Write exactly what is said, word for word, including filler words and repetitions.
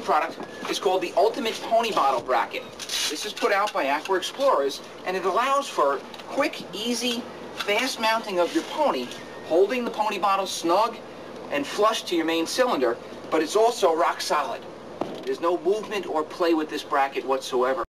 product is called the Ultimate Pony Bottle Bracket. This is put out by Aqua Explorers, and it allows for quick, easy, fast mounting of your pony, holding the pony bottle snug and flush to your main cylinder, but it's also rock solid. There's no movement or play with this bracket whatsoever.